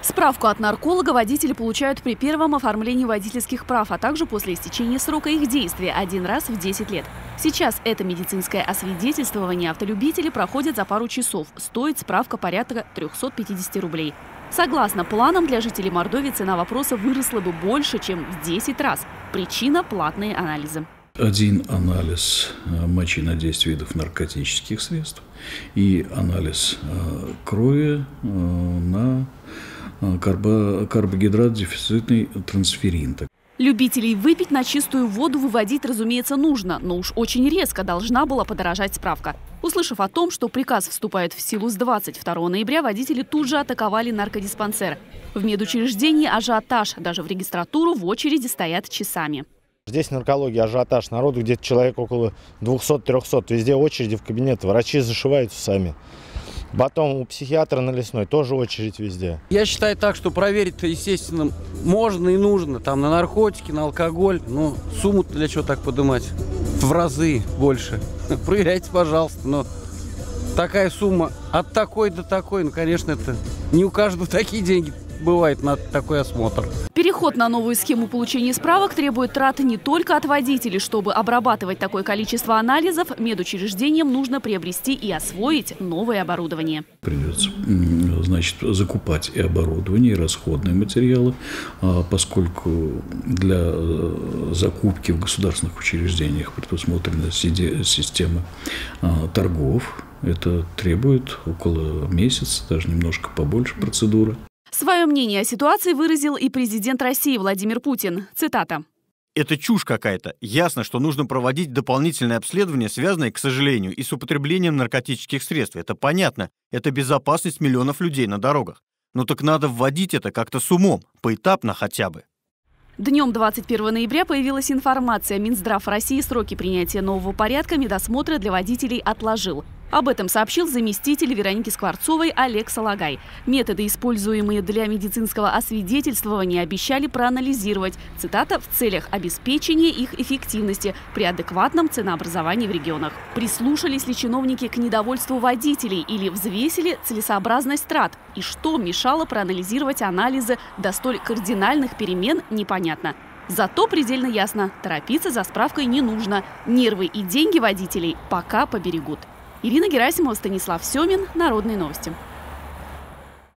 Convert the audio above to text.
Справку от нарколога водители получают при первом оформлении водительских прав, а также после истечения срока их действия один раз в 10 лет. Сейчас это медицинское освидетельствование автолюбители проходят за пару часов. Стоит справка порядка 350 рублей. Согласно планам, для жителей Мордовии цена вопроса выросла бы больше, чем в 10 раз. Причина – платные анализы. Один анализ мочи на 10 видов наркотических средств и анализ крови на карбогидрат-дефицитный трансферин. Любителей выпить на чистую воду выводить, разумеется, нужно, но уж очень резко должна была подорожать справка. Услышав о том, что приказ вступает в силу с 22 ноября, водители тут же атаковали наркодиспансер. В медучреждении ажиотаж, даже в регистратуру в очереди стоят часами. Здесь наркология, ажиотаж, народу где-то человек около 200-300, везде очереди в кабинет, врачи зашиваются сами. Потом у психиатра на Лесной тоже очередь везде. Я считаю так, что проверить-то, естественно, можно и нужно. Там на наркотики, на алкоголь. Но сумму-то для чего так поднимать? В разы больше. Проверяйте, пожалуйста. Но такая сумма от такой до такой, ну, конечно, это не у каждого такие деньги бывает на такой осмотр. Переход на новую схему получения справок требует траты не только от водителей. Чтобы обрабатывать такое количество анализов, медучреждениям нужно приобрести и освоить новое оборудование. Придется, значит, закупать и оборудование, и расходные материалы, поскольку для закупки в государственных учреждениях предусмотрена система торгов. Это требует около месяца, даже немножко побольше процедуры. Свое мнение о ситуации выразил и президент России Владимир Путин. Цитата. Это чушь какая-то. Ясно, что нужно проводить дополнительное обследование, связанное, к сожалению, и с употреблением наркотических средств. Это понятно. Это безопасность миллионов людей на дорогах. Но так надо вводить это как-то с умом, поэтапно хотя бы. Днем 21 ноября появилась информация. Минздрав России сроки принятия нового порядка медосмотра для водителей отложил. Об этом сообщил заместитель Вероники Скворцовой Олег Салагай. Методы, используемые для медицинского освидетельствования, обещали проанализировать, цитата, в целях обеспечения их эффективности при адекватном ценообразовании в регионах. Прислушались ли чиновники к недовольству водителей или взвесили целесообразность трат? И что мешало проанализировать анализы до столь кардинальных перемен, непонятно. Зато предельно ясно – торопиться за справкой не нужно. Нервы и деньги водителей пока поберегут. Ирина Герасимова, Станислав Семин. Народные новости.